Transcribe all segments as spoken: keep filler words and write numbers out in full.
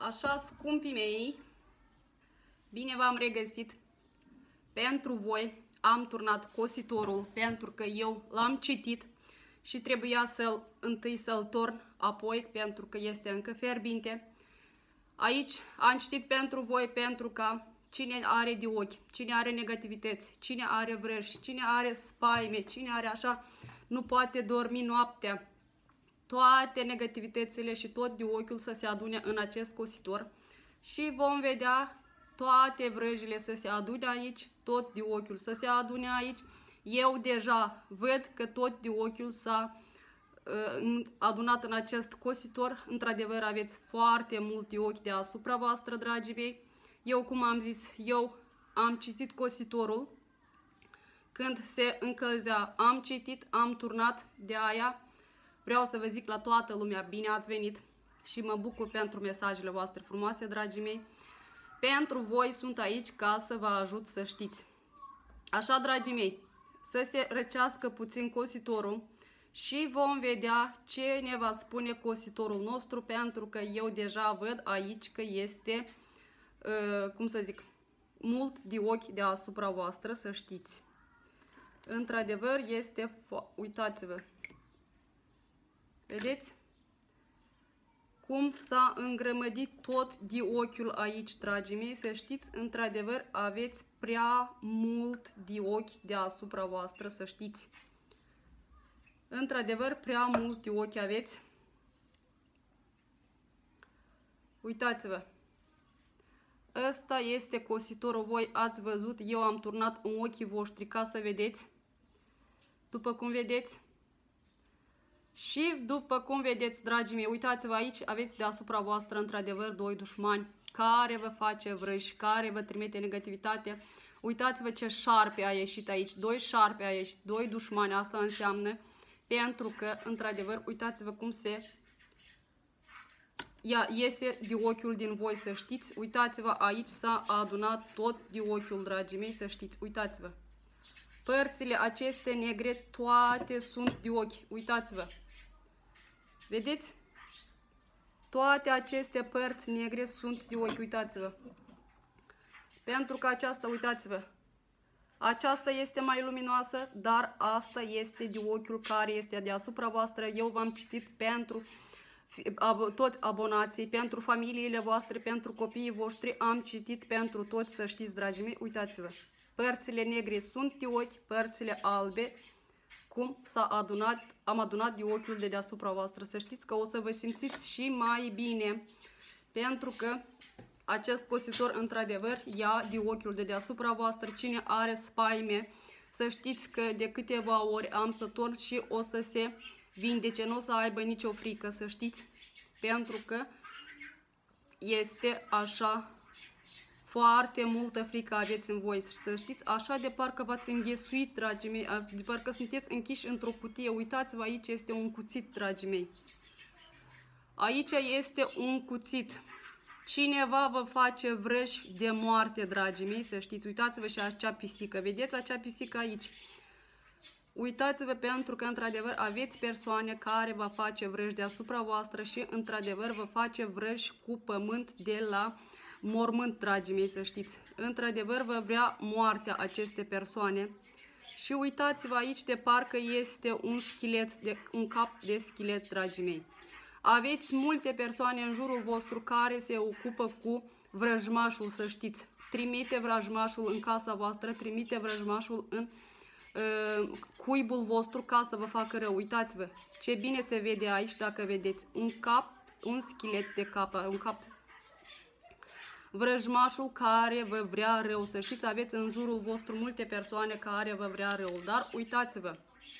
Așa, scumpii mei, bine v-am regăsit. Pentru voi am turnat cositorul pentru că eu l-am citit și trebuia să-l întâi să-l torn apoi pentru că este încă fierbinte. Aici am citit pentru voi pentru că cine are de ochi, cine are negativități, cine are vrăji, cine are spaime, cine are așa, nu poate dormi noaptea. Toate negativitățile și tot de ochiul să se adune în acest cositor și vom vedea toate vrăjile să se adune aici, tot de ochiul să se adune aici. Eu deja văd că tot de ochiul s-a uh, adunat în acest cositor. Într-adevăr aveți foarte multe ochi deasupra voastră, dragii mei. Eu, cum am zis, eu am citit cositorul. Când se încălzea, am citit, am turnat, de aia vreau să vă zic la toată lumea, bine ați venit și mă bucur pentru mesajele voastre frumoase, dragii mei. Pentru voi sunt aici ca să vă ajut să știți. Așa, dragii mei, să se răcească puțin cositorul și vom vedea ce ne va spune cositorul nostru, pentru că eu deja văd aici că este, uh, cum să zic, mult de ochi deasupra voastră, să știți. Într-adevăr este, uitați-vă, vedeți cum s-a îngrămădit tot de ochiul aici, dragii mei, să știți, într-adevăr aveți prea mult de ochi deasupra voastră, să știți. Într-adevăr, prea multe ochi aveți. Uitați-vă. Ăsta este cositorul, voi ați văzut, eu am turnat în ochii voștri ca să vedeți. După cum vedeți. Și după cum vedeți, dragii mei, uitați-vă aici, aveți deasupra voastră, într-adevăr, doi dușmani care vă face vrăji, care vă trimite negativitate. Uitați-vă ce șarpe a ieșit aici, doi șarpe a ieșit, doi dușmani, asta înseamnă, pentru că, într-adevăr, uitați-vă cum se ia, iese de ochiul din voi, să știți. Uitați-vă, aici s-a adunat tot de ochiul, dragii mei, să știți. Uitați-vă. Părțile acestea negre, toate sunt de ochi. Uitați-vă. Vedeți? Toate aceste părți negre sunt de ochi. Uitați-vă. Pentru că aceasta, uitați-vă, aceasta este mai luminoasă, dar asta este de ochiul care este deasupra voastră. Eu v-am citit pentru toți abonații, pentru familiile voastre, pentru copiii voștri. Am citit pentru toți, să știți, dragii mei. Uitați-vă. Părțile negre sunt de ochi, părțile albe, cum s-a adunat, am adunat de ochiul de deasupra voastră. Să știți că o să vă simțiți și mai bine, pentru că acest cositor, într-adevăr, ia de ochiul de deasupra voastră. Cine are spaime, să știți că de câteva ori am să torn și o să se vindece, nu o să aibă nicio frică, să știți, pentru că este așa. Foarte multă frică aveți în voi, să știți, așa de parcă v-ați înghesuit, dragii mei, de parcă sunteți închiși într-o cutie. Uitați-vă, aici este un cuțit, dragii mei. Aici este un cuțit. Cineva vă face vrăji de moarte, dragii mei, să știți. Uitați-vă și acea pisică. Vedeți acea pisică aici? Uitați-vă, pentru că, într-adevăr, aveți persoane care vă face vrăji deasupra voastră și, într-adevăr, vă face vrăji cu pământ de la mormânt, dragii mei, să știți. Într-adevăr, vă vrea moartea aceste persoane. Și uitați-vă aici, de parcă este un schelet, de, un cap de schelet, dragii mei. Aveți multe persoane în jurul vostru care se ocupă cu vrăjmașul, să știți. Trimite vrăjmașul în casa voastră, trimite vrăjmașul în uh, cuibul vostru ca să vă facă rău. Uitați-vă ce bine se vede aici, dacă vedeți. Un cap, un schelet de cap, un cap. Vrăjmașul care vă vrea rău, să știți, aveți în jurul vostru multe persoane care vă vrea rău, dar uitați-vă,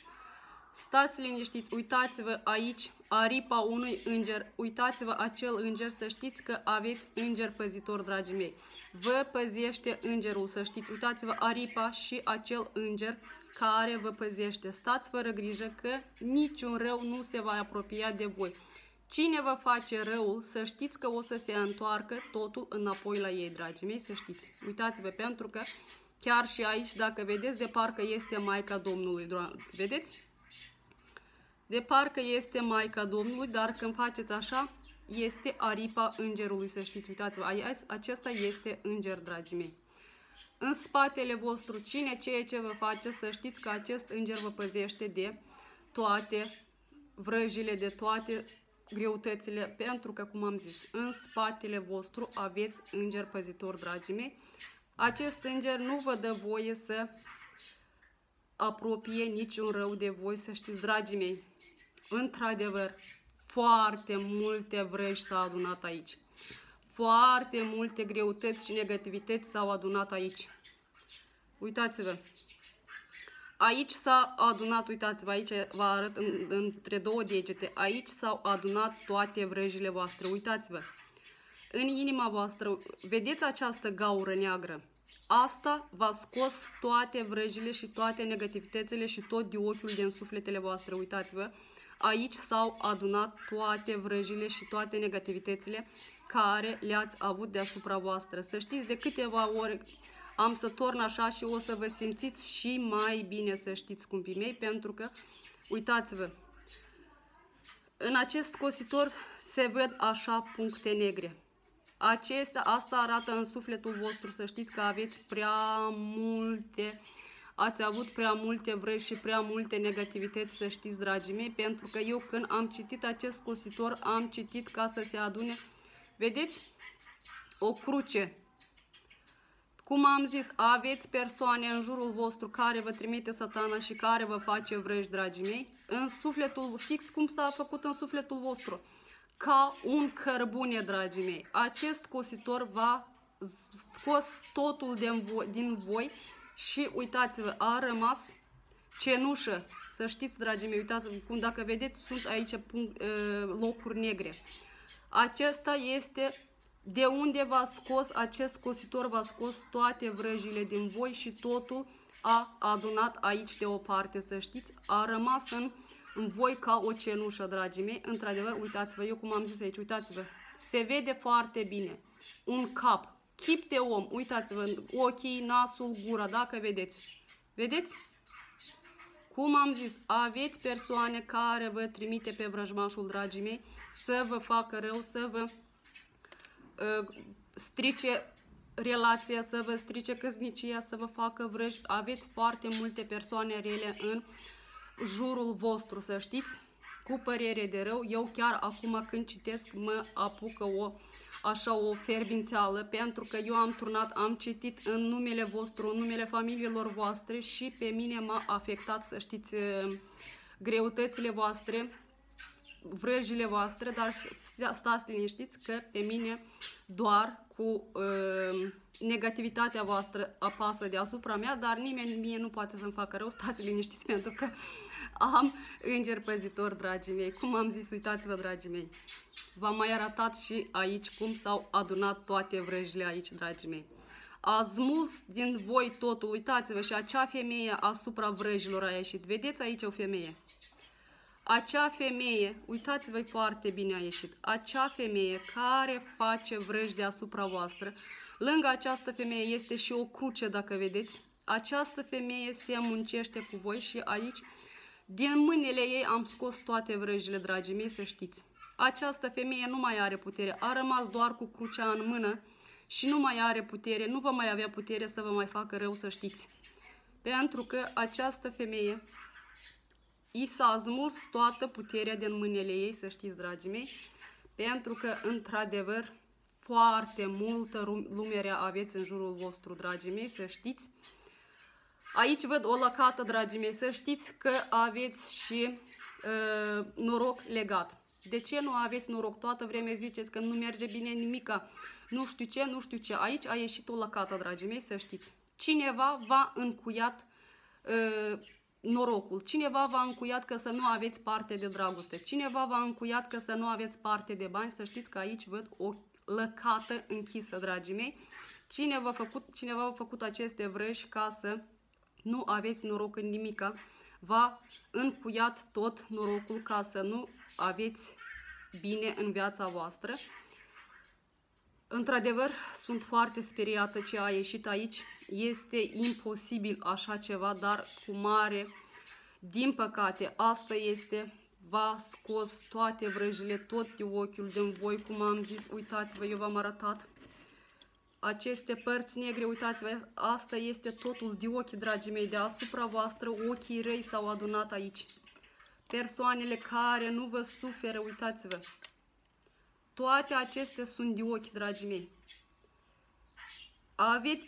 stați liniștiți, uitați-vă aici aripa unui înger, uitați-vă acel înger, să știți că aveți înger păzitor, dragii mei, vă păzește îngerul, să știți, uitați-vă aripa și acel înger care vă păzește, stați fără grijă că niciun rău nu se va apropia de voi. Cine vă face răul, să știți că o să se întoarcă totul înapoi la ei, dragii mei, să știți. Uitați-vă, pentru că chiar și aici, dacă vedeți, de parcă este Maica Domnului, vedeți? De parcă este Maica Domnului, dar când faceți așa, este aripa îngerului, să știți. Uitați-vă, acesta este înger, dragii mei. În spatele vostru, cine, ceea ce vă face, să știți că acest înger vă păzește de toate vrăjile, de toate greutățile, pentru că, cum am zis, în spatele vostru aveți înger păzitor, dragii mei. Acest înger nu vă dă voie să apropie niciun rău de voi, să știți, dragii mei. Într-adevăr, foarte multe vrăji s-au adunat aici. Foarte multe greutăți și negativități s-au adunat aici. Uitați-vă. Aici s-a adunat, uitați-vă, aici vă arăt în, între două degete. Aici s-au adunat toate vrăjile voastre. Uitați-vă. În inima voastră, vedeți această gaură neagră? Asta v-a scos toate vrăjile și toate negativitățile și tot diochiul din sufletele voastre. Uitați-vă. Aici s-au adunat toate vrăjile și toate negativitățile care le-ați avut deasupra voastră. Să știți, de câteva ori am să torn așa și o să vă simțiți și mai bine, să știți, scumpii mei, pentru că, uitați-vă, în acest cositor se văd așa puncte negre. Acesta, asta arată în sufletul vostru, să știți că aveți prea multe, ați avut prea multe vrăji și prea multe negativități, să știți, dragii mei, pentru că eu când am citit acest cositor, am citit ca să se adune, vedeți, o cruce. Cum am zis, aveți persoane în jurul vostru care vă trimite Satana și care vă face vrăji, dragii mei. În sufletul, știți cum s-a făcut în sufletul vostru? Ca un cărbune, dragii mei. Acest cositor va scos totul din voi, din voi și uitați-vă, a rămas cenușă. Să știți, dragii mei, uitați-vă cum, dacă vedeți, sunt aici punct, locuri negre. Acesta este de unde v-a scos, acest cositor v-a scos toate vrăjile din voi și totul a adunat aici de o parte, să știți. A rămas în, în voi ca o cenușă, dragii mei. Într-adevăr, uitați-vă, eu cum am zis aici, uitați-vă, se vede foarte bine. Un cap, chip de om, uitați-vă, ochii, nasul, gura, dacă vedeți. Vedeți? Cum am zis, aveți persoane care vă trimite pe vrăjmașul, dragii mei, să vă facă rău, să vă uh, strice relația, să vă strice căsnicia, să vă facă vrăji. Aveți foarte multe persoane rele în jurul vostru, să știți, cu părere de rău. Eu chiar acum când citesc mă apucă o, așa o ferbințeală, pentru că eu am turnat, am citit în numele vostru, în numele familiilor voastre și pe mine m-a afectat, să știți, greutățile voastre, vrăjile voastre, dar stați liniștiți că pe mine doar cu uh, negativitatea voastră apasă deasupra mea, dar nimeni mie nu poate să-mi facă rău, stați liniștiți, pentru că am înger păzitor, dragii mei. Cum am zis, uitați-vă, dragii mei, v-am mai arătat și aici cum s-au adunat toate vrăjile aici, dragii mei. A smuls din voi totul, uitați-vă, și acea femeie asupra vrăjilor a ieșit. Vedeți aici o femeie? Acea femeie, uitați-vă foarte bine a ieșit, acea femeie care face vrăji deasupra voastră, lângă această femeie este și o cruce, dacă vedeți. Această femeie se muncește cu voi și aici, din mâinile ei am scos toate vrăjile, dragii mei, să știți. Această femeie nu mai are putere, a rămas doar cu crucea în mână și nu mai are putere, nu va mai avea putere să vă mai facă rău, să știți. Pentru că această femeie i s-a smuls toată puterea din mâinile ei, să știți, dragii mei, pentru că, într-adevăr, foarte multă lume aveți în jurul vostru, dragii mei, să știți. Aici văd o lăcată, dragii mei, să știți că aveți și uh, noroc legat. De ce nu aveți noroc? Toată vremea ziceți că nu merge bine nimica, nu știu ce, nu știu ce. Aici a ieșit o lăcată, dragii mei, să știți. Cineva v-a încuiat uh, norocul. Cineva v-a încuiat că să nu aveți parte de dragoste. Cineva v-a încuiat că să nu aveți parte de bani. Să știți că aici văd o lăcată închisă, dragii mei. Cineva a făcut, cineva a făcut aceste vrăji ca să nu aveți noroc în nimica. V-a încuiat tot norocul ca să nu aveți bine în viața voastră. Într-adevăr, sunt foarte speriată ce a ieșit aici. Este imposibil așa ceva, dar cu mare, din păcate, asta este. v-a scos toate vrăjile, tot de ochiul din voi, cum am zis, uitați-vă, eu v-am arătat aceste părți negre, uitați-vă, asta este totul de ochi, dragii mei, deasupra voastră, ochii răi s-au adunat aici. Persoanele care nu vă suferă, uitați-vă, toate acestea sunt de ochi, dragii mei. Aveți,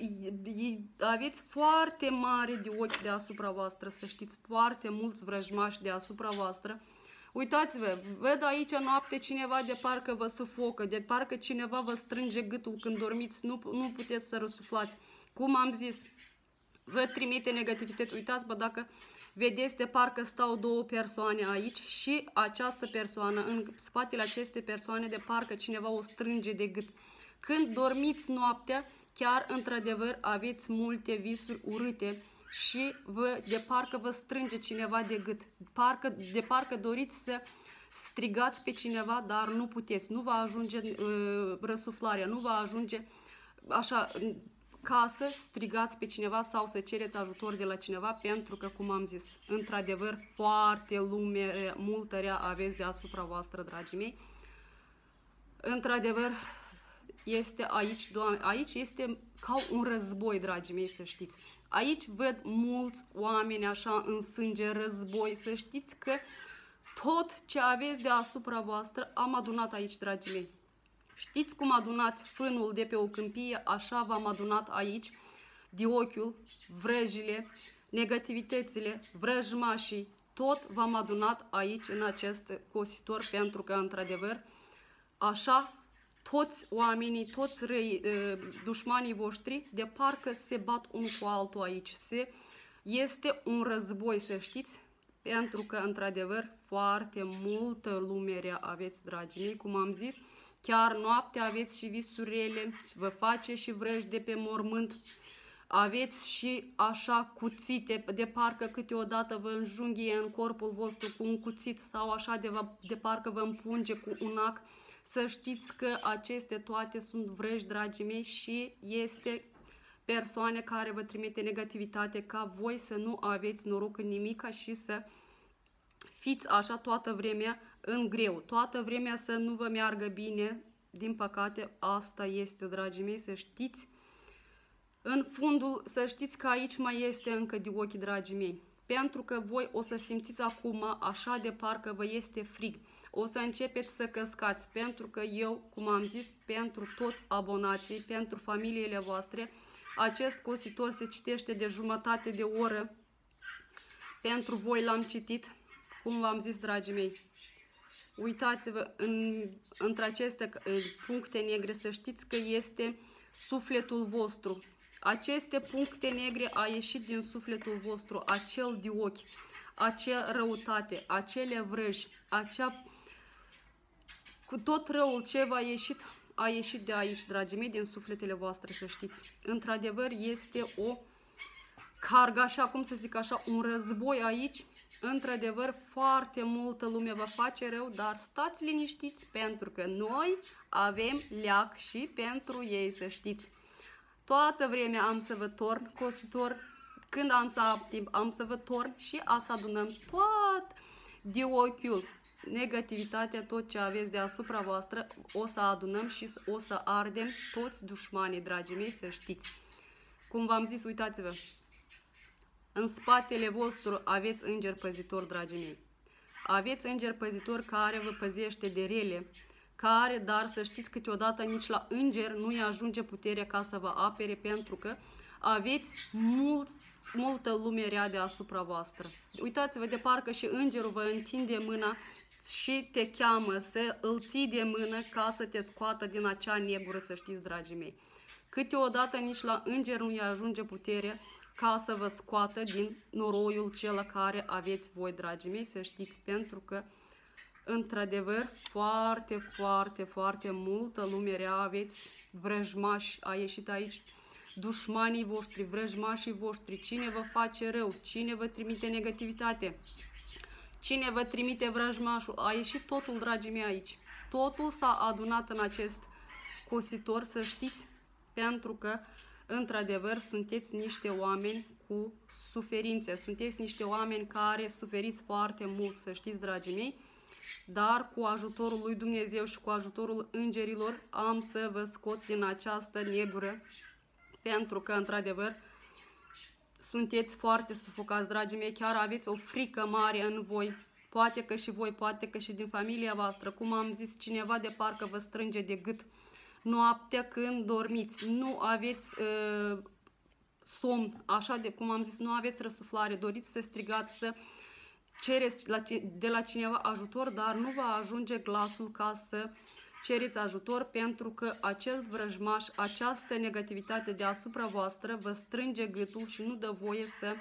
aveți foarte mare de ochi deasupra voastră, să știți, foarte mulți vrăjmași deasupra voastră. Uitați-vă, văd aici noapte cineva de parcă vă sufocă, de parcă cineva vă strânge gâtul când dormiți, nu, nu puteți să răsuflați. Cum am zis, vă trimite negativități. Uitați-vă dacă vedeți de parcă stau două persoane aici și această persoană, în spatele acestei persoane, de parcă cineva o strânge de gât. Când dormiți noaptea, chiar într-adevăr aveți multe visuri urâte și vă, de parcă vă strânge cineva de gât. Parcă, de parcă doriți să strigați pe cineva, dar nu puteți. Nu va ajunge uh, răsuflarea, nu va ajunge așa ca să strigați pe cineva sau să cereți ajutor de la cineva, pentru că, cum am zis, într-adevăr, foarte lume, multă rea aveți deasupra voastră, dragii mei. Într-adevăr, este aici, Doamne, aici este ca un război, dragii mei, să știți. Aici văd mulți oameni așa în sânge, război, să știți că tot ce aveți deasupra voastră am adunat aici, dragii mei. Știți cum adunați fânul de pe o câmpie, așa v-am adunat aici, de ochiul, vrăjile, negativitățile, vrăjmașii, tot v-am adunat aici în acest cositor, pentru că, într-adevăr, așa toți oamenii, toți răi, dușmanii voștri, de parcă se bat unul cu altul aici. Se, este un război, să știți, pentru că, într-adevăr, foarte multă lume rea aveți, dragii mei, cum am zis, chiar noaptea aveți și visurele, vă face și vrăji de pe mormânt, aveți și așa cuțite, de parcă câteodată vă înjunghie în corpul vostru cu un cuțit sau așa de, de parcă vă împunge cu un ac. Să știți că aceste toate sunt vrăji, dragii mei, și este persoane care vă trimite negativitate ca voi să nu aveți noroc în nimica și să fiți așa toată vremea în greu, toată vremea să nu vă meargă bine. Din păcate, asta este, dragii mei, să știți. În fundul, să știți că aici mai este încă de ochi, dragii mei, pentru că voi o să simțiți acum așa de parcă vă este frig. O să începeți să căscați, pentru că eu, cum am zis, pentru toți abonații, pentru familiile voastre, acest cositor se citește de jumătate de oră. Pentru voi l-am citit, cum v-am zis, dragii mei. Uitați-vă, în, între aceste puncte negre, să știți că este sufletul vostru. Aceste puncte negre a ieșit din sufletul vostru, acel de ochi, acea răutate, acele vrăji, acea... Cu tot răul ce v-a ieșit, a ieșit de aici, dragii mei, din sufletele voastre, să știți. Într-adevăr, este o cargă, așa cum să zic așa, un război aici. Într-adevăr, foarte multă lume vă face rău, dar stați liniștiți, pentru că noi avem leac și pentru ei, să știți. Toată vremea am să vă torn cositor, când am să am timp, am să vă torn și a să adunăm tot de ochiul, negativitatea, tot ce aveți deasupra voastră, o să adunăm și o să ardem toți dușmanii, dragii mei, să știți. Cum v-am zis, uitați-vă, în spatele vostru aveți înger păzitor, dragii mei. Aveți înger păzitor care vă păzește de rele, care, dar să știți, câteodată nici la înger nu-i ajunge puterea ca să vă apere, pentru că aveți mult, multă lume rea deasupra voastră. Uitați-vă, de parcă și îngerul vă întinde mâna și te cheamă să îl ții de mână ca să te scoată din acea negură, să știți, dragii mei. Câteodată nici la înger nu-i ajunge puterea ca să vă scoată din noroiul cel care aveți voi, dragii mei, să știți, pentru că, într-adevăr, foarte, foarte, foarte multă lume rea aveți, vrăjmași, a ieșit aici, dușmanii voștri, vrăjmașii voștri, cine vă face rău, cine vă trimite negativitate, cine vă trimite vrăjmașul, a ieșit totul, dragii mei, aici. Totul s-a adunat în acest cositor, să știți, pentru că, într-adevăr, sunteți niște oameni cu suferințe. Sunteți niște oameni care suferiți foarte mult, să știți, dragii mei, dar cu ajutorul lui Dumnezeu și cu ajutorul îngerilor am să vă scot din această negură, pentru că, într-adevăr, sunteți foarte sufocați, dragii mei, chiar aveți o frică mare în voi. Poate că și voi, poate că și din familia voastră, cum am zis, cineva de parcă vă strânge de gât noaptea când dormiți, nu aveți uh, somn, așa de cum am zis, nu aveți răsuflare, doriți să strigați, să cereți de la cineva ajutor, dar nu va ajunge glasul ca să cereți ajutor, pentru că acest vrăjmaș, această negativitate deasupra voastră vă strânge gâtul și nu dă voie să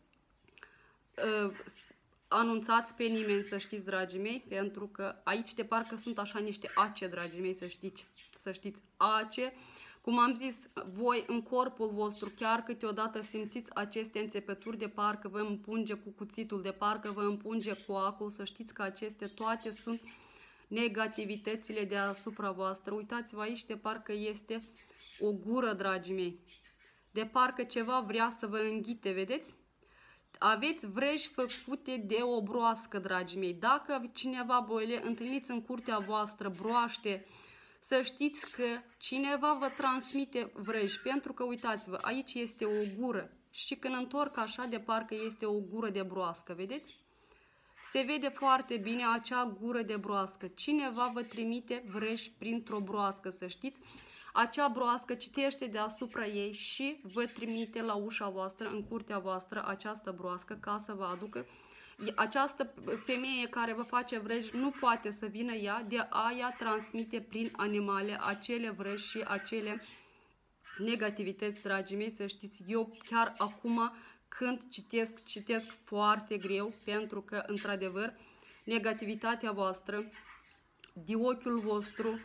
uh, anunțați pe nimeni, să știți, dragii mei, pentru că aici de parcă sunt așa niște ace, dragii mei, să știți, să știți, ace. Cum am zis, voi în corpul vostru chiar câteodată simțiți aceste înțepături, de parcă vă împunge cu cuțitul, de parcă vă împunge cu acul, să știți că aceste toate sunt negativitățile deasupra voastră. Uitați-vă aici, de parcă este o gură, dragii mei, de parcă ceva vrea să vă înghite, vedeți? Aveți vrăji făcute de o broască, dragii mei. Dacă cineva, voi le întâlniți în curtea voastră, broaște, să știți că cineva vă transmite vrăji, pentru că, uitați-vă, aici este o gură și când întorc așa, de parcă este o gură de broască, vedeți? Se vede foarte bine acea gură de broască. Cineva vă trimite vrăji printr-o broască, să știți. Acea broască citește deasupra ei și vă trimite la ușa voastră, în curtea voastră, această broască ca să vă aducă. Această femeie care vă face vrăji nu poate să vină ea, de aia transmite prin animale acele vrăji și acele negativități, dragii mei, să știți. Eu chiar acum când citesc, citesc foarte greu, pentru că, într-adevăr, negativitatea voastră, de ochiul vostru,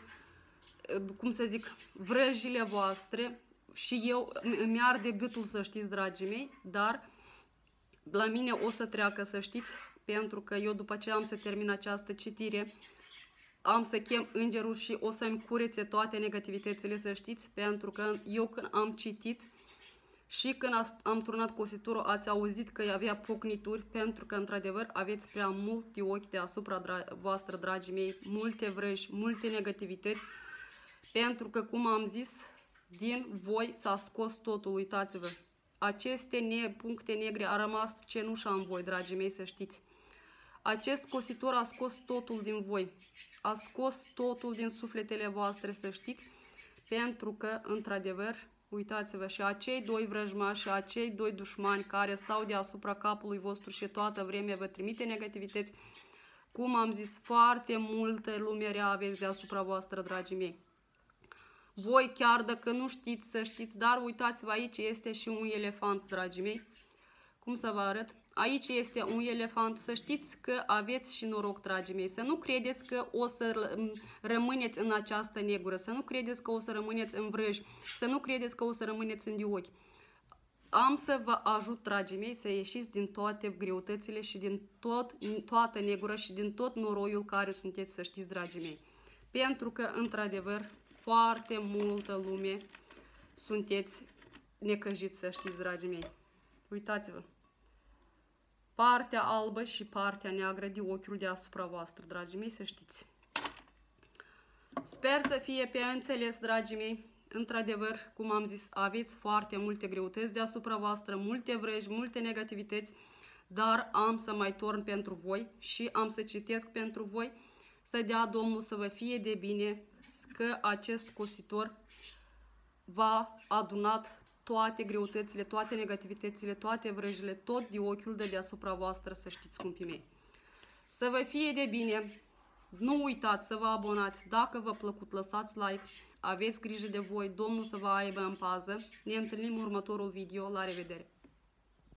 cum să zic, vrăjile voastre, și eu îmi arde gâtul, să știți, dragii mei, dar la mine o să treacă, să știți, pentru că eu după ce am să termin această citire, am să chem îngerul și o să-mi curețe toate negativitățile, să știți, pentru că eu când am citit și când am turnat cositurul, ați auzit că avea pocnituri, pentru că, într-adevăr, aveți prea multe ochi deasupra dra voastră, dragii mei, multe vrăji, multe negativități, pentru că, cum am zis, din voi s-a scos totul, uitați-vă. Aceste ne puncte negre a rămas cenușa în voi, dragii mei, să știți. Acest cositor a scos totul din voi, a scos totul din sufletele voastre, să știți, pentru că, într-adevăr, uitați-vă, și acei doi vrăjmași, și acei doi dușmani care stau deasupra capului vostru și toată vremea vă trimite negativități, cum am zis, foarte multă lume rea aveți deasupra voastră, dragii mei. Voi chiar dacă nu știți, să știți, dar uitați-vă, aici este și un elefant, dragii mei. Cum să vă arăt? Aici este un elefant, să știți că aveți și noroc, dragii mei, să nu credeți că o să rămâneți în această negură, să nu credeți că o să rămâneți în vrăji, să nu credeți că o să rămâneți în diochi. Am să vă ajut, dragii mei, să ieșiți din toate greutățile și din tot, toată negura și din tot noroiul care sunteți, să știți, dragii mei. Pentru că, într-adevăr, foarte multă lume sunteți necăjiți, să știți, dragii mei. Uitați-vă. Partea albă și partea neagră de ochiul deasupra voastră, dragii mei, să știți. Sper să fie pe înțeles, dragii mei. Într-adevăr, cum am zis, aveți foarte multe greutăți deasupra voastră, multe vrăji, multe negativități, dar am să mai torn pentru voi și am să citesc pentru voi, să dea Domnul să vă fie de bine, că acest cositor va adunat toate greutățile, toate negativitățile, toate vrăjile, tot de ochiul de deasupra voastră, să știți, scumpii mei. Să vă fie de bine, nu uitați să vă abonați, dacă v-a plăcut lăsați like, aveți grijă de voi, Domnul să vă aibă în pază, ne întâlnim în următorul video, la revedere!